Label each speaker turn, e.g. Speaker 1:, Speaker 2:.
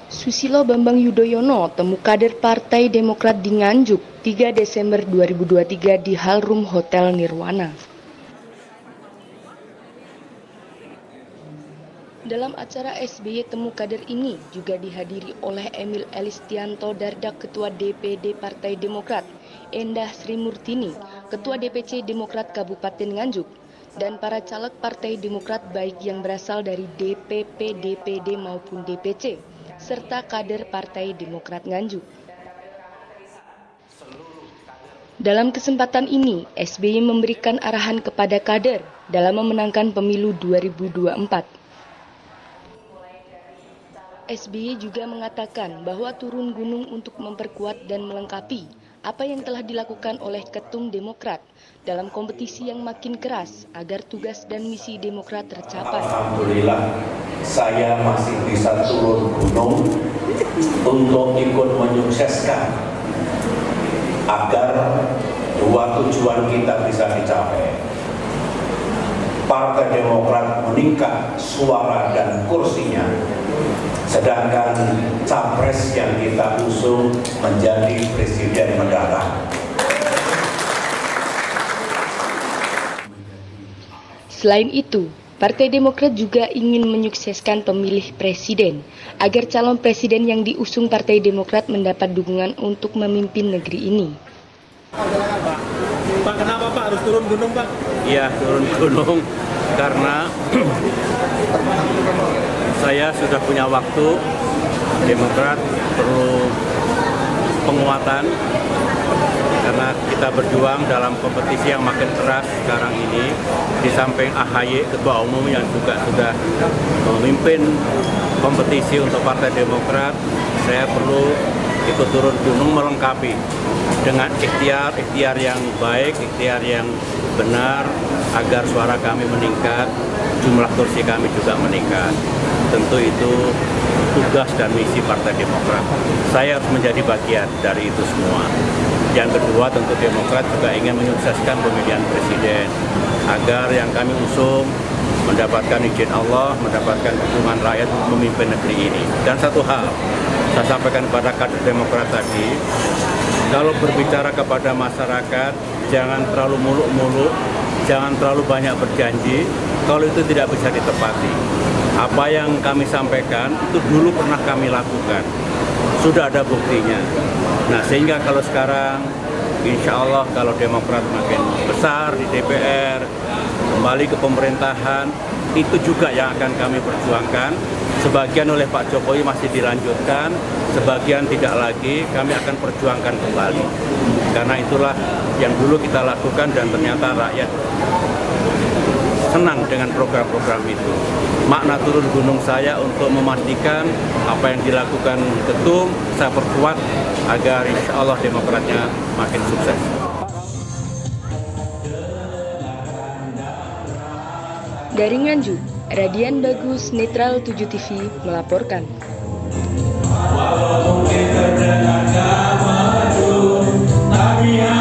Speaker 1: Susilo Bambang Yudhoyono temu kader Partai Demokrat di Nganjuk 3 Desember 2023 di Hallroom Hotel Nirwana. Dalam acara SBY Temu Kader ini juga dihadiri oleh Emil Elistianto Dardak, Ketua DPD Partai Demokrat, Endah Sri Murtini, Ketua DPC Demokrat Kabupaten Nganjuk, dan para caleg Partai Demokrat baik yang berasal dari DPP, DPD maupun DPC, serta kader Partai Demokrat Nganjuk. Dalam kesempatan ini, SBY memberikan arahan kepada kader dalam memenangkan pemilu 2024. SBY juga mengatakan bahwa turun gunung untuk memperkuat dan melengkapi apa yang telah dilakukan oleh Ketum Demokrat dalam kompetisi yang makin keras agar tugas dan misi Demokrat tercapai.
Speaker 2: Alhamdulillah, saya masih bisa turun gunung untuk ikut menyukseskan agar dua tujuan kita bisa dicapai. Partai Demokrat meningkat suara dan kursinya, sedangkan capres yang kita usung menjadi presiden mendatang.
Speaker 1: Selain itu, Partai Demokrat juga ingin menyukseskan pemilih presiden agar calon presiden yang diusung Partai Demokrat mendapat dukungan untuk memimpin negeri ini.
Speaker 3: Pak, kenapa Pak harus turun gunung, Pak?
Speaker 4: Iya, turun gunung karena saya sudah punya waktu. Demokrat perlu penguatan karena kita berjuang dalam kompetisi yang makin keras sekarang ini. Di samping AHY, Ketua Umum yang juga sudah memimpin kompetisi untuk Partai Demokrat, saya perlu ikut turun gunung melengkapi dengan ikhtiar yang baik, ikhtiar yang benar agar suara kami meningkat, jumlah kursi kami juga meningkat. Tentu itu tugas dan misi Partai Demokrat. Saya harus menjadi bagian dari itu semua. Yang kedua, tentu Demokrat juga ingin menyukseskan pemilihan presiden agar yang kami usung mendapatkan izin Allah, mendapatkan dukungan rakyat untuk memimpin negeri ini. Dan satu hal, saya sampaikan kepada kader Demokrat tadi, kalau berbicara kepada masyarakat, jangan terlalu muluk-muluk, jangan terlalu banyak berjanji, kalau itu tidak bisa ditepati. Apa yang kami sampaikan, itu dulu pernah kami lakukan. Sudah ada buktinya. Nah, sehingga kalau sekarang, insya Allah kalau Demokrat makin besar di DPR, kembali ke pemerintahan, itu juga yang akan kami perjuangkan. Sebagian oleh Pak Jokowi masih dilanjutkan, sebagian tidak lagi, kami akan perjuangkan kembali. Karena itulah yang dulu kita lakukan dan ternyata rakyat senang dengan program-program itu. Makna turun gunung saya untuk memastikan apa yang dilakukan Ketum, saya perkuat agar insya Allah Demokratnya makin sukses.
Speaker 1: Dari Nganjuk, Radian Bagus, Netral 7 TV melaporkan.
Speaker 5: Walau mungkin terdengar gak maju, tapi